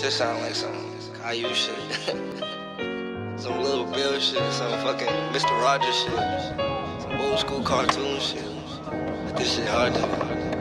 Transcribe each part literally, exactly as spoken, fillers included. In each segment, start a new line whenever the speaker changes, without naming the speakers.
Shit sound like some Caillou shit. Some Little Bill shit, some fucking Mister Rogers shit. Some old school cartoon shit. But this shit hard to do.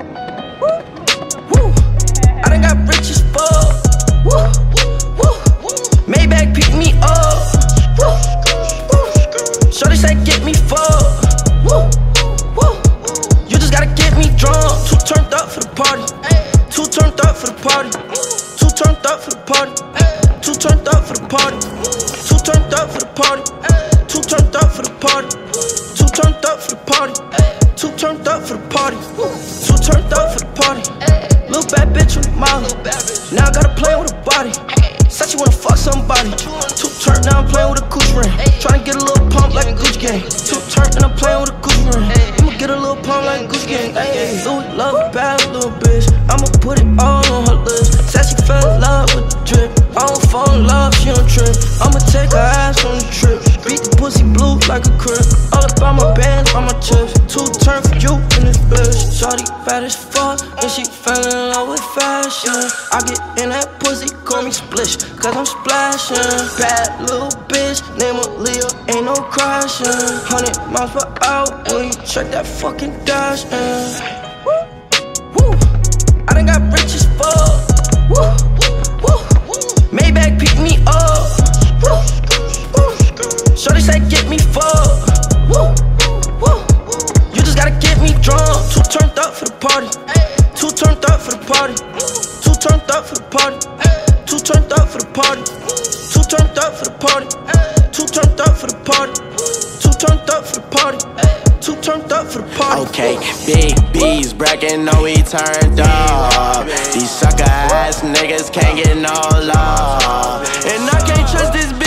Woo! I done got rich as fuck. Woo! Woo! Maybach pick me up. Woo! Woo! Shorty said get me fucked. Woo! Woo! You just gotta get me drunk. Too turned up for the party. Too turned up for the party. Too turned up for the party. Too turned up for the party. Too turned up for the party. Too turned up for the party. Too turned up for the party. Too turned up for the party. Too turned up for the party. Little bad bitch with Molly. Now I gotta play with her body. Said she wanna fuck somebody. Too turned, now I'm playing with a Gucci ring. Tryna get a little pump like a Gucci gang. Too turned and I'm playing with a Gucci ring. I'ma get a little pump like a Gucci gang. Ay, Louis love a bad little bitch. I'ma put it all on her list. Said she fell in love with the drip. I don't fall in love, she don't trip. I'ma take her ass on the trip. Beat the pussy blue like a crib. All about my bands, on my chips. Two turn for you in this bitch. Shorty fat as fuck, and she fell in love with fashion. I get in that pussy, call me Splish, cause I'm splashing. Bad little bitch, name her Leah, ain't no crashing. Hundred miles per hour when you check that fucking dash. Woo, woo. I done got rich as fuck. Woo, woo. Maybach pick me up. Woo, woo. Shorty said get me fucked. Woo, woo. You just gotta get me drunk. Too turned up for the party. Too turned up for the party. Too turned up for the party. Too turned up for the party. Too turned up for the party. Too turned up for the party. Too turned up for the party. Too turned up for the party.
Okay, big B's bragging, know we turned up. These sucker ass niggas can't get no love, and I can't trust this